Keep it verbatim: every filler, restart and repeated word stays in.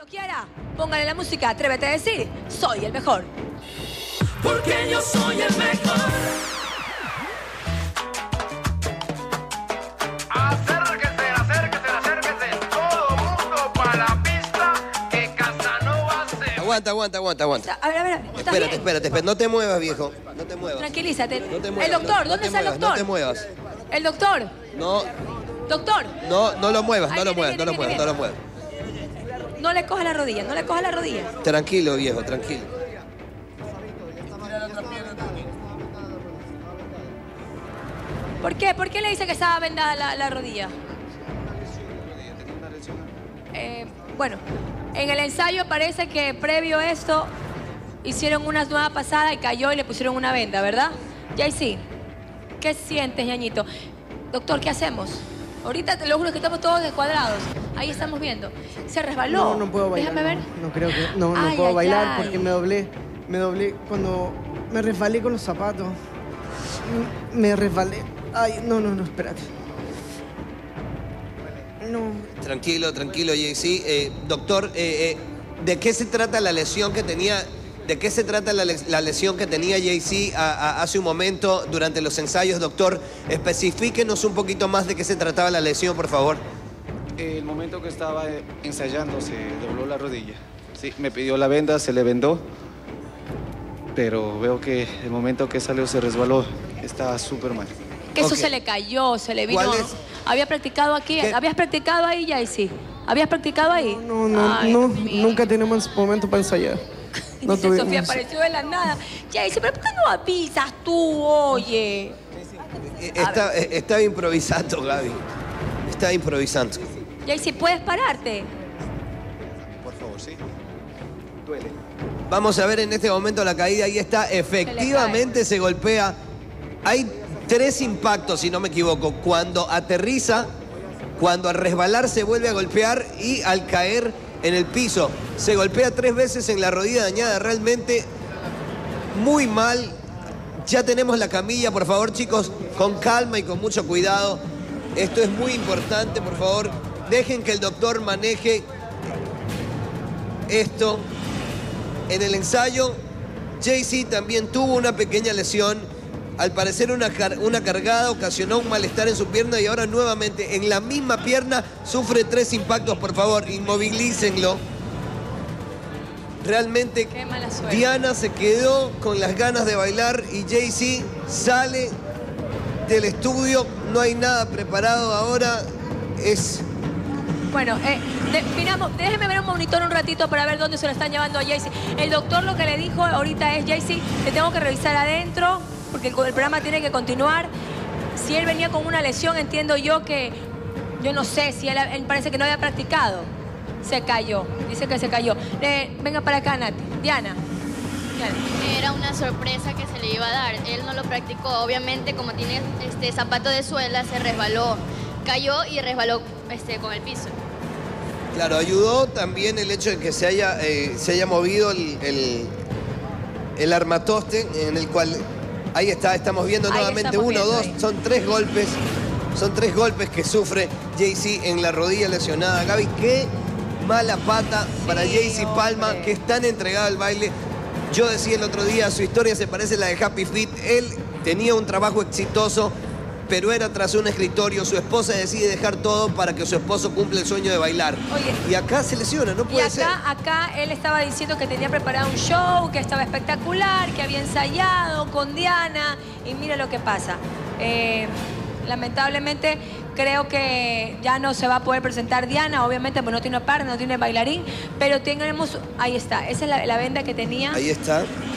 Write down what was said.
quiera, póngale la música, atrévete a decir, soy el mejor. Porque yo soy el mejor. Acérquese, acérquese, acérquese. Todo mundo para la pista que Casanova se... Aguanta, aguanta, aguanta, aguanta. A ver, a ver, ¿estás Espérate, bien? espérate, espérate. No te muevas, viejo. No te muevas. Tranquilízate. No te muevas, el doctor, no- no ¿dónde te está el muevas, doctor? No te muevas. El doctor. No, Doctor, no, no lo muevas, Ahí no lo viene, muevas, no lo viene, muevas, no viene, lo muevas. no le coja la rodilla, no le coja la rodilla. Tranquilo, viejo, tranquilo. ¿Por qué? ¿Por qué le dice que estaba vendada la, la rodilla? Eh, bueno, en el ensayo parece que previo a esto hicieron una nueva pasada y cayó y le pusieron una venda, ¿verdad? Ya sí. ¿Qué sientes, ñañito? Doctor, ¿qué hacemos? Ahorita te lo juro que estamos todos descuadrados. Ahí estamos viendo. Se resbaló. No, no puedo bailar. Déjame ver. No, no creo que. No, no Ay, puedo ay, bailar ay. porque me doblé. Me doblé cuando me resbalé con los zapatos. Me resbalé. Ay, no, no, no, espérate. No. Tranquilo, tranquilo, Jay-Z. Eh, doctor, eh, eh, ¿de qué se trata la lesión que tenía? ¿De qué se trata la, les- la lesión que tenía Jay-Z a- a- hace un momento durante los ensayos, doctor? Especifíquenos un poquito más de qué se trataba la lesión, por favor. El momento que estaba eh, ensayando se dobló la rodilla. Sí, me pidió la venda, se le vendó, pero veo que el momento que salió se resbaló. Está súper mal. Que eso Ok. se le cayó, se le vino. ¿Cuál es? ¿Había practicado aquí? ¿Qué? ¿Habías practicado ahí, Jaycee? ¿Habías practicado ahí? No, no, Ay, no. Dios mío. Nunca tenemos momento para ensayar. No Dice tuvimos. Sofía apareció de la nada. Jaycee, ¿pero por qué no avisas tú, oye? Eh, Está, eh, estaba improvisando, Gaby. Estaba improvisando. Jaycee, ¿puedes pararte? Por favor, sí. Duele. Vamos a ver en este momento la caída. Ahí está. Efectivamente se golpea. Hay tres impactos, si no me equivoco. Cuando aterriza, cuando al resbalar se vuelve a golpear y al caer en el piso. Se golpea tres veces en la rodilla dañada. Realmente muy mal. Ya tenemos la camilla, por favor, chicos, con calma y con mucho cuidado. Esto es muy importante, por favor. Dejen que el doctor maneje esto. En el ensayo, Jay-Z también tuvo una pequeña lesión. Al parecer una, car- una cargada ocasionó un malestar en su pierna y ahora nuevamente en la misma pierna sufre tres impactos. Por favor, inmovilícenlo. Realmente Qué mala suerte. Diana se quedó con las ganas de bailar y Jay-Z sale del estudio. No hay nada preparado ahora. Es... Bueno, eh, de- miramos, déjeme ver un monitor un ratito para ver dónde se lo están llevando a Jaycee. El doctor lo que le dijo ahorita es, Jaycee, te tengo que revisar adentro, porque el, el programa tiene que continuar. Si él venía con una lesión, entiendo yo que, yo no sé, si él, él parece que no había practicado. Se cayó, dice que se cayó. Eh, venga para acá, Nati. Diana. Diana. Era una sorpresa que se le iba a dar. Él no lo practicó. Obviamente, como tiene este zapato de suela, se resbaló. Cayó y resbaló este, con el piso. Claro, ayudó también el hecho de que se haya, eh, se haya movido el, el, el armatoste en el cual, ahí está, estamos viendo Ahí nuevamente estamos uno, viendo dos, ahí. son tres golpes, son tres golpes que sufre Jay-Z en la rodilla lesionada. Gaby, qué mala pata para Sí, Jay-Z Palma, hombre. que es tan entregado al baile. Yo decía el otro día, su historia se parece a la de Happy Feet. Él tenía un trabajo exitoso, pero era tras un escritorio. Su esposa decide dejar todo para que su esposo cumpla el sueño de bailar. Oye. Y acá se lesiona, no Y puede ser. acá, acá él estaba diciendo que tenía preparado un show, que estaba espectacular, que había ensayado con Diana. Y mira lo que pasa. Eh, lamentablemente creo que ya no se va a poder presentar Diana, obviamente, pues no tiene par, no tiene bailarín, pero tenemos, ahí está, esa es la, la venda que tenía. Ahí está.